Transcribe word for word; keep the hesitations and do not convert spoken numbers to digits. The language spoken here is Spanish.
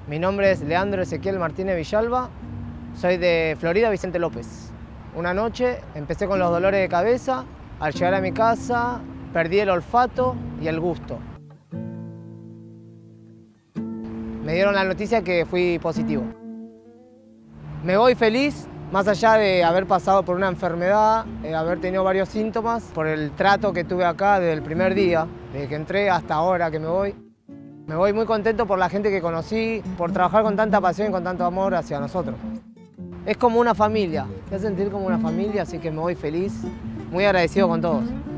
Mi nombre es Leandro Ezequiel Martínez Villalba, soy de Florida, Vicente López. Una noche empecé con los dolores de cabeza, al llegar a mi casa perdí el olfato y el gusto. Me dieron la noticia que fui positivo. Me voy feliz, más allá de haber pasado por una enfermedad, eh, haber tenido varios síntomas, por el trato que tuve acá desde el primer día, desde que entré hasta ahora que me voy. Me voy muy contento por la gente que conocí, por trabajar con tanta pasión y con tanto amor hacia nosotros. Es como una familia, te hace sentir como una familia, así que me voy feliz, muy agradecido con todos.